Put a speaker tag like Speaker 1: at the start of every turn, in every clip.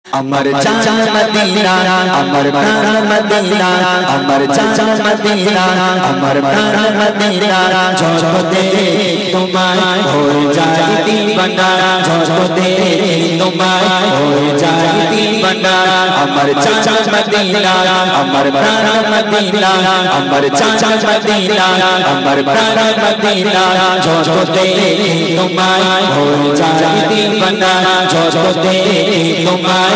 Speaker 1: अमर जान मदीना अमर प्राण मदीना अमर जान मदीना अमर प्राण मदीना जो दे तुम्हारे हो जाए दीवाना जो दे तुम्हारे हो जाए दीवाना अमर जान मदीना अमर प्राण मदीना अमर जान मदीना अमर प्राण मदीना जो दे तुम्हारे हो जाए दीवाना जो दे तुम्हारे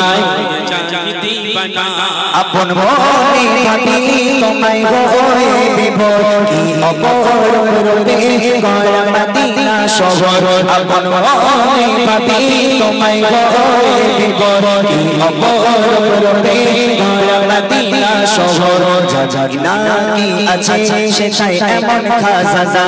Speaker 1: अपन मोने भाभी तुम्हें होए विभोर की अपोर रूपे गौर मदीना शहर अपन मोने भाभी तुम्हें होए विभोर की अपोर रूपे गौर मदीना शहर जजना की अच्छे शेखाई एमन खाज़ाना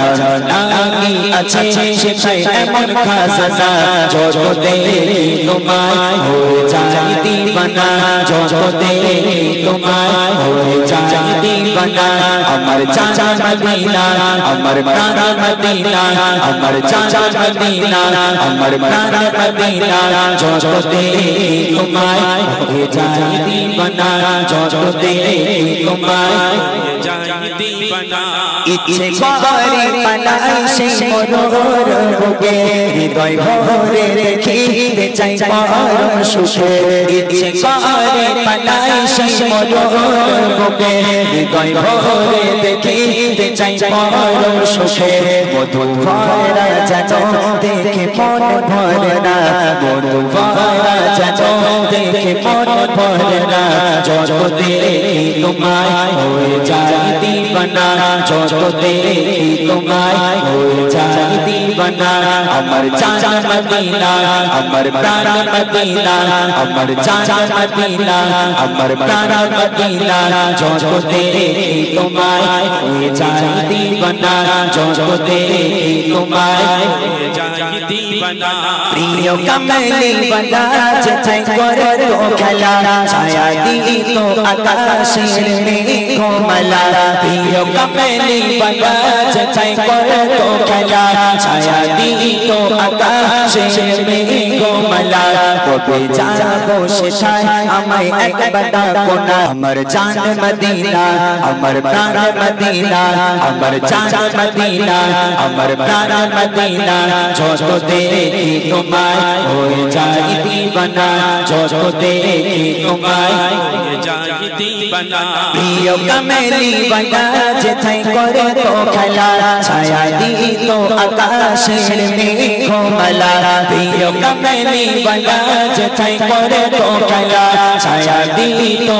Speaker 1: जजना की अच्छे शेखाई एमन खाज़ाना जो दे तुम्हारे हो जाए दीवाना जो दे तुम्हारे हो जाए दीवाना अमर जान मदीना अमर प्राण मदीना अमर जान मदीना अमर प्राण मदीना जो दे तुम्हारे हो जाए दीवाना जो दे तुम्हारे हो जाए दीवाना इच्छे करे पनाई से मोर होगे हृदय भरे देखी चाই পরম সুখে ইচ্ছে করে পালাই সেই মনোর বুকে হৃদয় ভরে দেখিতে চাই পরম সুখে মধু ভরা যেন দেখে মন ভরে না মধু ভরা যেন দেখে মন ভরে না যত দেখি তোমায় হয়ে যায় दीवाना जो देखी तुम्हारे हो जाए दीवाना अमर जान मदीना अमर प्राण मदीना अमर जान मदीना अमर प्राण मदीना जो देखी तुम्हारे हो जाए दीवाना जो देखी तुम्हारे हो जाए दीवाना प्रिय कमली बना जय करे तो खेला छाया दी तो आकाशेर में कोमला प्रिय कमली बना जय करे तो खेला छाया दी तो आकाशेर में कोमला कबे जाबो सेठाय आमाय एक बड़ा कोना अमर जान मदीना अमर प्राण मदीना अमर जान मदीना अमर प्राण मदीना जो देखी तुम्हारे हो जाए दीवाना जो देखी तुम्हारे हो जाए दीवाना प्रिय कमली बना जय करे तो खेला छाया दी तो आकाशेर में कोमला प्रिय कमली बना जय करे तो खेला छाया दी तो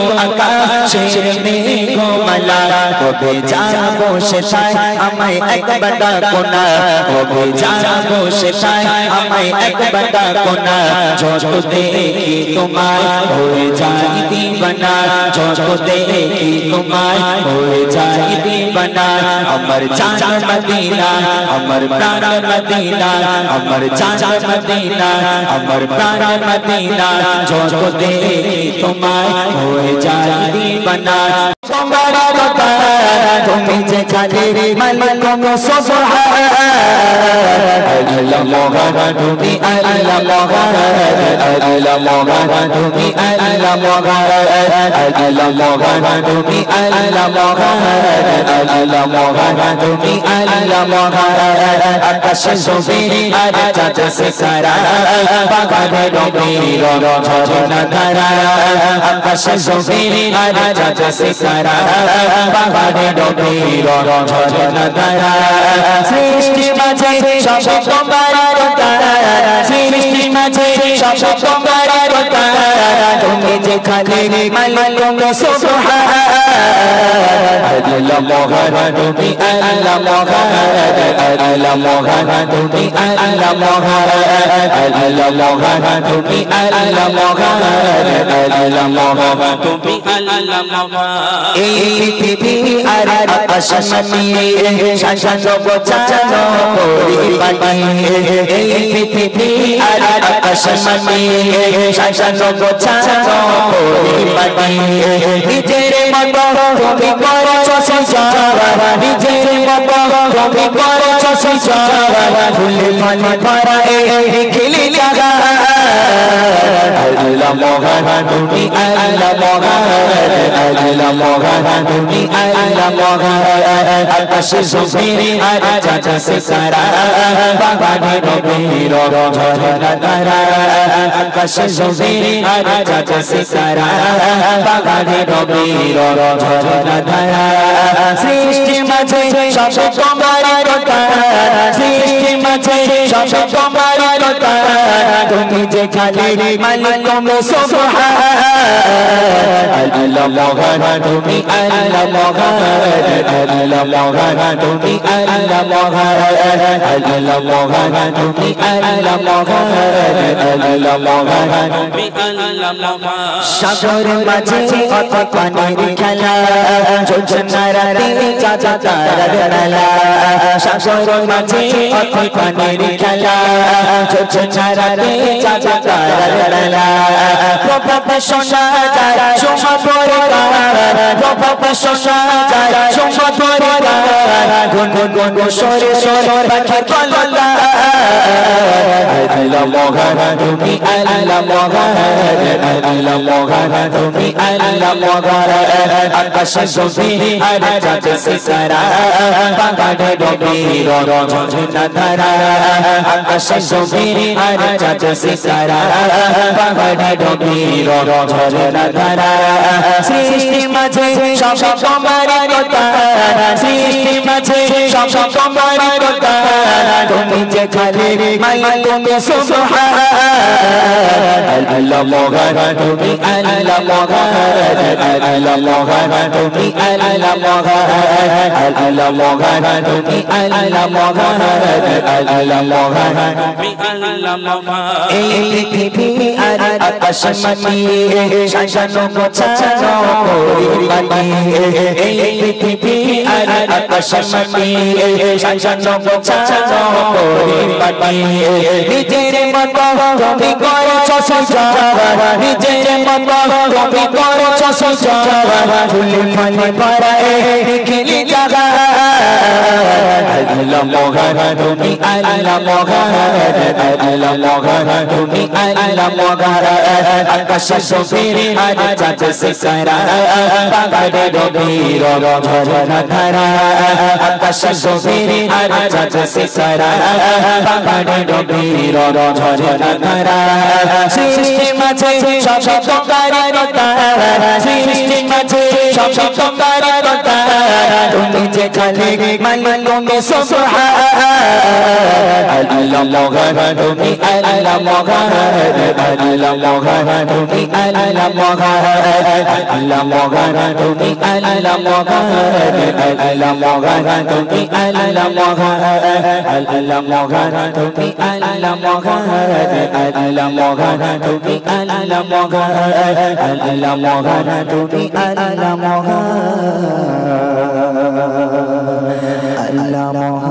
Speaker 1: आकाशेर में कोमला कबे जाबो सेठाय आमाय एक बड़ा कोना कबे जाबो सेठाय आमाय एक बड़ा कोना जो देखी तुम्हारे हो जाए दीवाना जो देखी तुम्हारे हो जाए दीवाना अमर जान मदीना अमर प्राण मदीना अमर जान मदीना अमर प्राण मदीना जो देखी तुम्हारे हो जाए दीवाना तुम्हारा बता तुम्हें जे खाली मालिक को सुभान अल्लाह मोहन तुम्हें अल्लाह मोहन अल्लाह मोहन तुम्हें अल्लाह मोहन अल्लाह मोहन तुम्हें अल्लाह मोहन अल्लाह मोहन तुम्हें अल्लाह मोहन आकाश सुबीर आजाद से करा बागाने डोबीरो झरना धारा आकाश सुबीर आजाद से करा बागाने डोबीरो झरना धारा सृष्टि माঝে সব তোমার তারা সৃষ্টি মাঝে সব তোমার তারা তুমি যে খালি মালিক সুবহান अल्लाह मोहन तुम्हें अल्लाह मोहन अल्लाह मोहन तुम्हें अल्लाह मोहन अल्लाह मोहन तुम्हें अल्लाह मोहन अल्लाह मोहन तुम्हें अल्लाह मोहन ए पृथ्वी আর আকাশ মিলিয়ে শাসন গোছানো পরিপাটি এই পৃথিবী আর আকাশ মিলিয়ে শাসন গোছানো পরিপাটি নিজের মতো তুমি করেছো সৃজন নিজের মতো তুমি করেছো সৃজন ফুলে ফলে ভরা এই খিলি জায়গা আল্লাহ মহান তুমি আল্লাহ মহান আল্লাহ মহান তুমি আল্লাহ মহান আকাশে জমিনে আর চাঁদে তারা বাগানে নবীর ঝরনা ধারা আকাশে জমিনে আর চাঁদে তারা বাগানে নবীর ঝরনা ধারা সৃষ্টি মাঝে সব তোমার কথা সৃষ্টি মাঝে সব তোমার কথা তুমি যে খালি মালিক তুমি সুবহান আল্লাহ মহান তুমি আল্লাহ মহান আল্লাহ মহান তুমি আল্লাহ মহান আল্লাহ মহান তুমি আল্লাহ মহান আল্লাহ মহান তুমি আল্লাহ মহান সাগর মাঝে কত পানির খেলা ঝলঝনা রাতে চাচা তারার মেলা সাগর মাঝে কত পানির খেলা ঝলঝনা রাতে চাচা তারার মেলা প্রভাত শোনা যায় সমুদ্রের গান প্রভাত শোনা যায় সমুদ্রের গান গুন গুন সরে সরে পাখি কলতা আল্লাহ মহান তুমি আল্লাহ মহান আল্লাহ মহান তুমি আল্লাহ মহান আকাশে জমিনে আর চাঁদে তারা বাগানে নবীর ঝরনা ধারা আকাশে জমিনে আর চাঁদে তারা বাগানে নবীর ঝরনা ধারা সৃষ্টি মাঝে সব তোমার কথা সৃষ্টি মাঝে সব তোমার কথা তুমি যে খালি মালিক তুমি সুবহান আল্লাহ মহান তুমি আল্লাহ মহান আল্লাহ মহান তুমি আল্লাহ মহান আল্লাহ মহান তুমি আল্লাহ মহান আল্লাহ মহান তুমি আল্লাহ মহান এই পৃথিবী আর আকাশ মাটি সাজানো গোছানো পরিপাটি এই পৃথিবী আর আকাশ মাটি সাজানো গোছানো পরিপাটি নিজের মতো তুমি করেছো সৃজন নিজের মতো তুমি করেছো সৃজন ফুলে ফলে ভরা দেখলি জায়গা আল্লাহ মহান তুমি আল্লাহ মহান আল্লাহ মহান তুমি আল্লাহ মহান আকাশে জমিনে আর চাঁদে তারা বাগানে নবীর ঝরনা ধারা আকাশে জমিনে আর চাঁদে তারা বাগানে নবীর ঝরনা ধারা সৃষ্টি মাঝে সব তোমার কথা সৃষ্টি মাঝে সব তোমার কথা তুমি যে খালি মালিক তুমি সুবহান আল্লাহ মহান তুমি আল্লাহ মহান আল্লাহ মহান তুমি আল্লাহ মহান আল্লাহ মহান তুমি আল্লাহ মহান আল্লাহ মহান তুমি আল্লাহ মহান আল্লাহ মহান তুমি আল্লাহ মহান আল্লাহ মহান তুমি আল্লাহ মহান আল্লাহ মহান তুমি আল্লাহ মহান আল্লাহ মহান